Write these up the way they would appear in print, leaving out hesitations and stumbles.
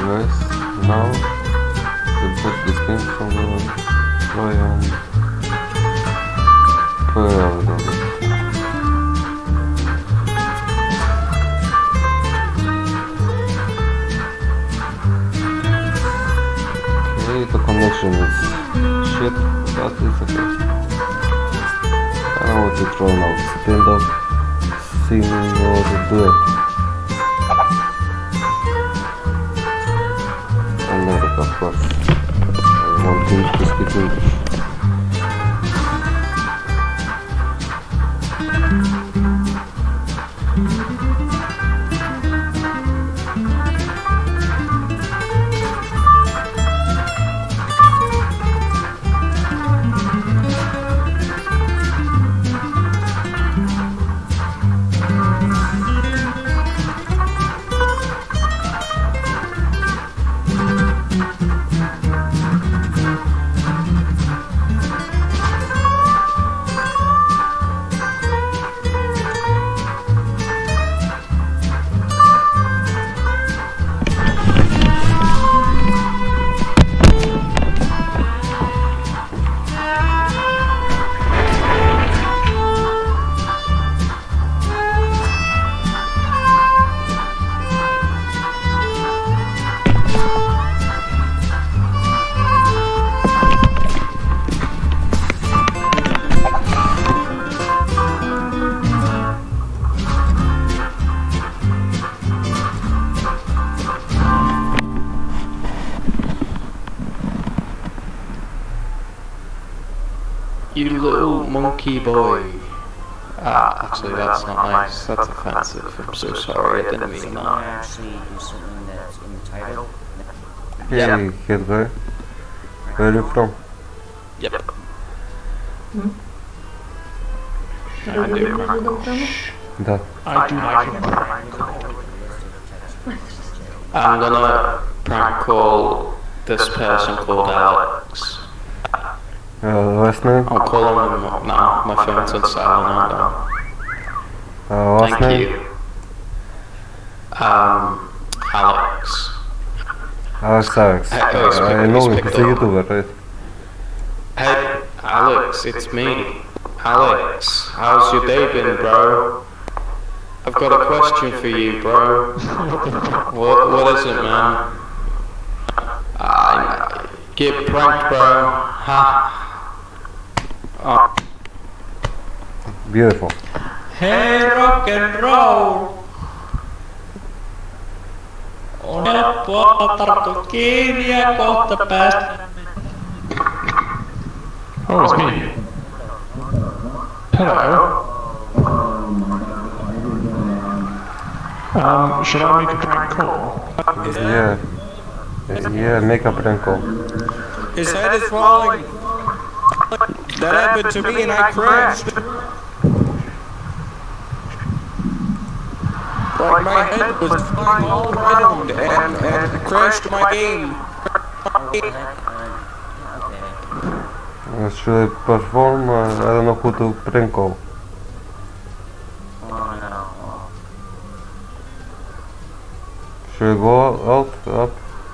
guys, now we put this game from the play on play a little bit. Okay, the connection is shit, but it's okay. I don't want to try now, stand up, seeing what to do it. America, of course. I want him to speak English. You little monkey boy. Ah, actually that's not nice, that's offensive. I'm so sorry, I didn't mean that. Actually do something that's in the title. Hey, head guy. Where are you from? Yep. I do. Да. I do like it. I'm gonna prank call this person called Alex. Last name? I'll call him now, my phone's on silent now. Last Thank name? you. Alex. Alex. Hey, I know him, he's a YouTuber, right? Hey, Alex, it's me. Alex, how's your day been, bro? I've got a question for you, bro. What is it, man? Get pranked, bro. Ha. Oh. Beautiful. Hey, rock and roll! On helppoa tarttu kiinni ja kohta päästä. Oh, it's me. Hello. Should I make a prank call? Yeah, make a prank call. His head is falling. That happened to me and I crashed. Like my head was flying all around and crashed my game. Should I perform? I don't know who to prank call. Should I go out? Up?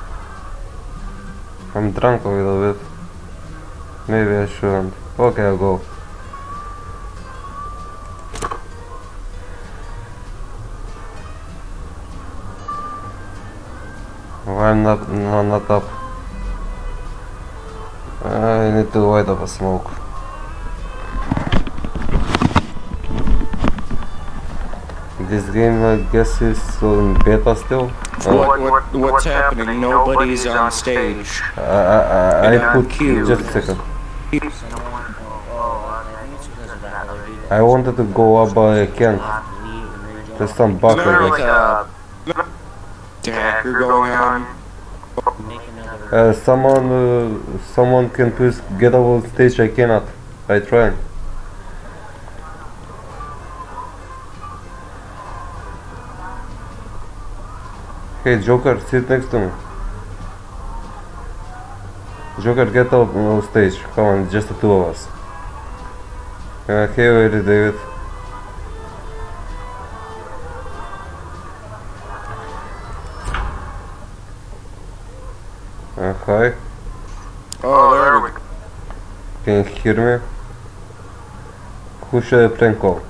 I'm drunk a little bit. Maybe I shouldn't. Okay, I'll go. Why I'm not up? I need to light up a smoke. This game, I guess, is in beta still. What's happening? Nobody's on stage. I put just a second. I wanted to go up, but I can't. There's some bug. Like a hacker going on. Someone can please get up on stage. I cannot. I tried. Hey Joker, sit next to me. Joker, get up on stage. Come on, just the two of us. Hey, ready, David. Hi. Oh, there we go. Can you hear me? Who should I prank call?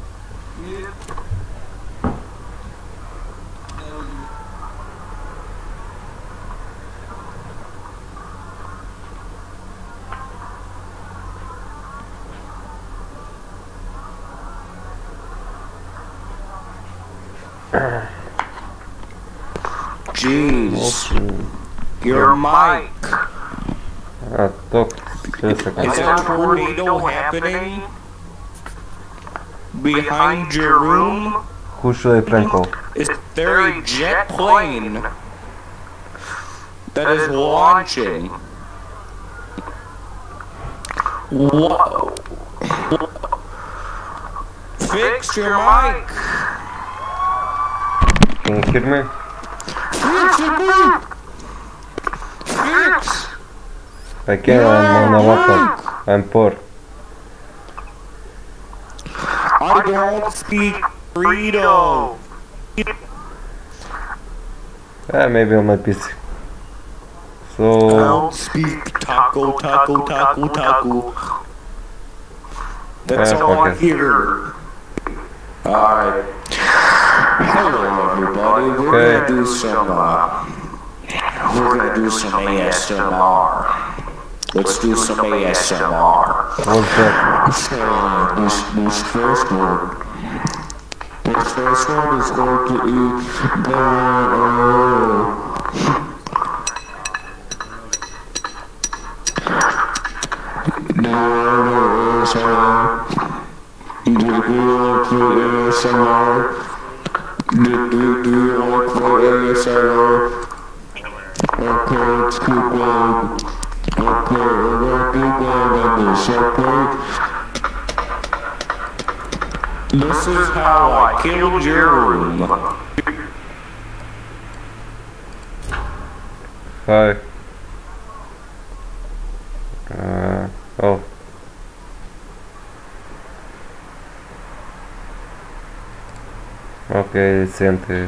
Jeez. Your mic. Talk. Just a second. Is there a tornado happening behind your room? Who should I prank call? Is there a jet plane that is launching? Whoa. Fix your mic. Can you hear me? Fix your mic. Fix. I can't, I'm on a laptop. I'm poor. I don't speak burrito. Maybe on my PC. I So, don't speak taco. That's all I okay. hear. Alright. Hello everybody, we're Okay. gonna do some ASMR. Let's do some ASMR. what's that? So, this first one is going to eat This is how I killed your room. Hi. Oh. Okay, sent it.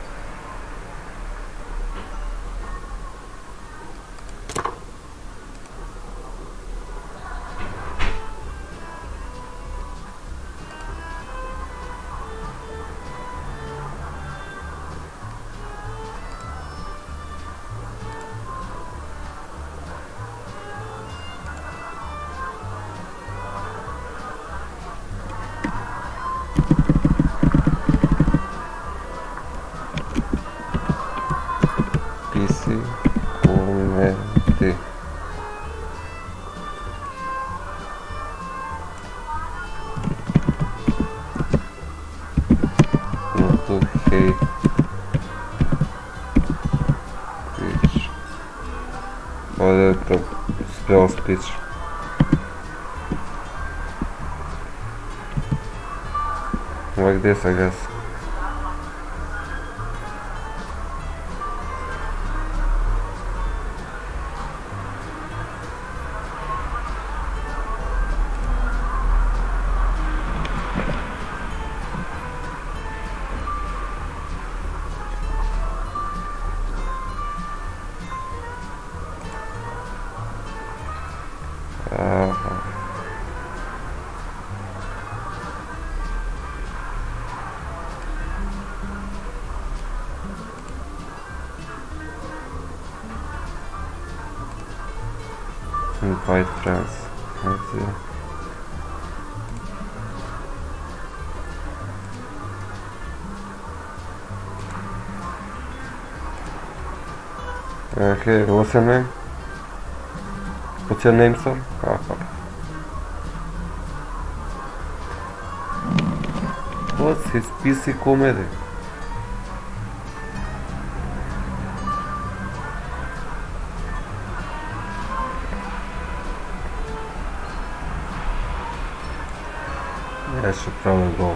PC comedy. YouTube hate speech. Вот это spell speech. Like this, I guess. Invite friends. Let's see. Okay, what's your name? What's your name, sir? Oh, fuck. What's his PC comedy? I should probably go.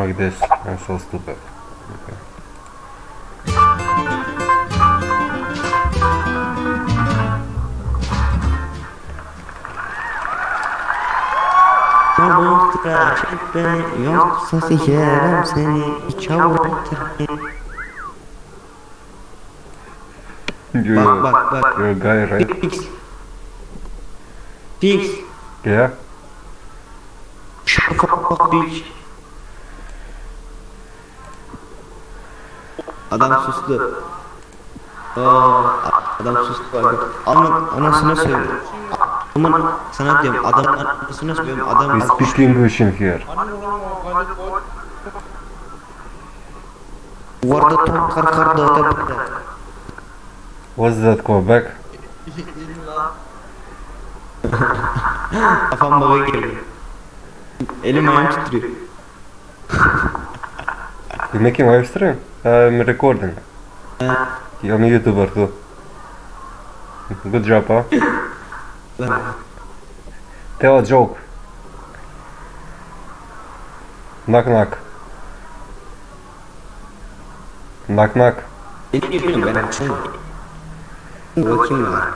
like this. I'm so stupid. Okay. Çabuk tıraş et beni, yoksa sikerim seni. Çabuk tıraş et. Bak. You're a guy, right? Fix. Yeah? Shut the fuck bitch. Adam sustu. Adam sustu. Anasına söyle. Aman sana diyorum, adamın anasına söylüyorum, adam... We speak English in here. Varda top kar da öte. What's that, Quebec? Kafam baba geliyor. Elim ayağım titriyor. You making live stream? I'm recording. I'm a YouTuber too. Good job, huh? Tell a joke. Knock knock. Knock knock. Ne diyorsun ben açayım. Bakayım ya.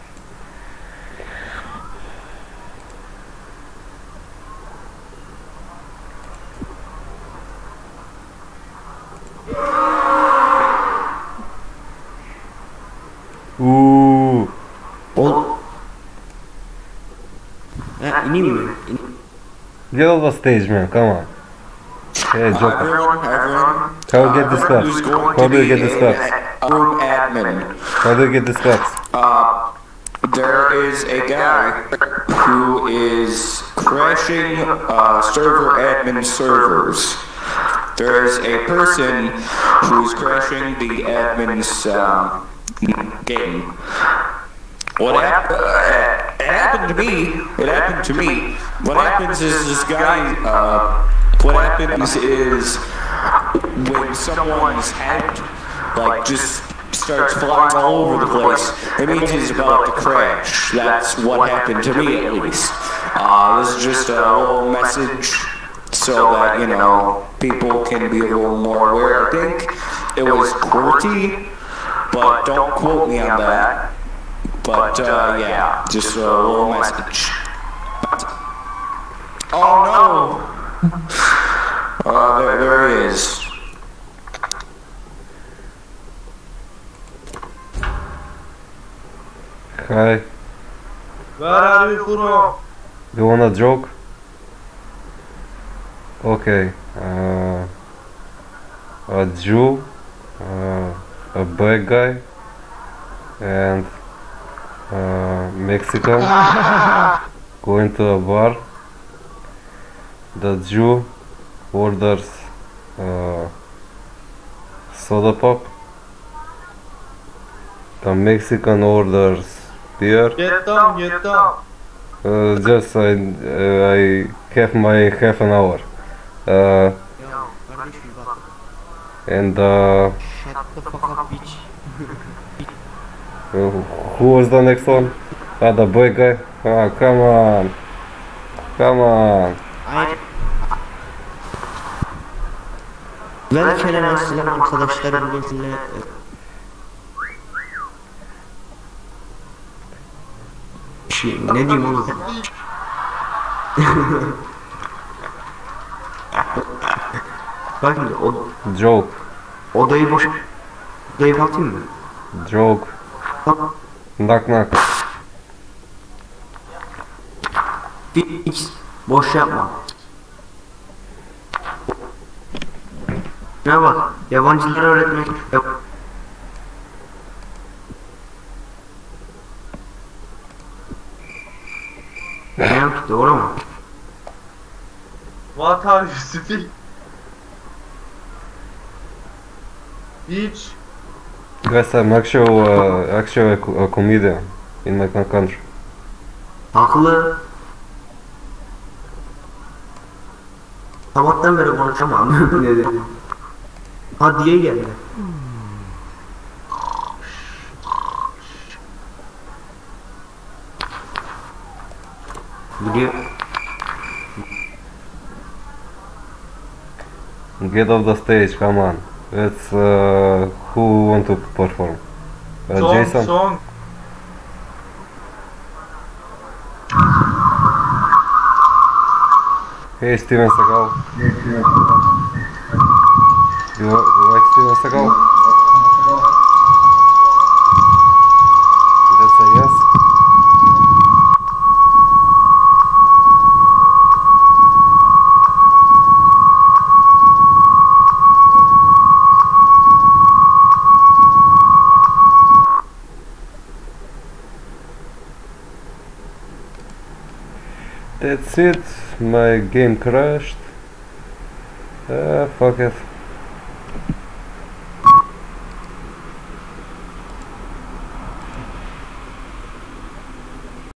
İneyim mi? Get off the stage, man. Come on. Hey, Joker. Everyone. How do you get this cups? Who's going How to do you be get this cups? a room admin? How do you get this cups? There is a guy who is crashing server admin servers. There's a person who's crashing the admin's game. What happened to me? What happens is this guy. What happens is when someone's head just starts flying all over the place, it means he's about to crash. That's what happened to me, at least. This is just a little message so that, people can be a little more aware. I think it was QWERTY, but don't quote me on that. But, yeah, just a little message. Oh no! There he is. Hi. Where are you from? You wanna joke? Okay. A Jew, a black guy, and Mexican going to a bar. The Jew orders soda pop. The Mexican orders beer. Get down. Just I have my half an hour. And Shut the fuck up bitch. who was the next one? The black guy. Come on. Velkelen selam arkadaşlar, bugün sizinle ne diyeyim oğlum? Bak şimdi Joke. odayı kapatayım mı? Joke. Bak Knock knock. X boş yapma. Ne bak, yabancılara öğretmek yok. Ne yaptı, doğru mu? What are you speaking? Bitch. Guys, I'm actually a comedian in my country. Haklı. Sabahtan beri konuşamam. Ne dedi? Ha diye geldi. Gidiyor. Get off the stage, come on. Let's who want to perform? Jason? Song. Hey, Steven Seagal. You like Steven Seagal? That's a yes. That's it, my game crashed. Fuck it.